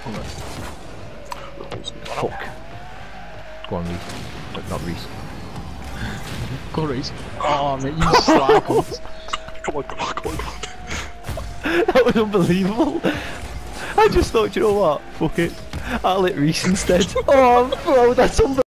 Fuck. Go on, Reese. Not Reese. Go Reese. Oh mate, you slack. Come on, come on, come on. That was unbelievable. I just thought, you know what? Fuck it. I'll hit Reese instead. Oh, bro, that's unbelievable.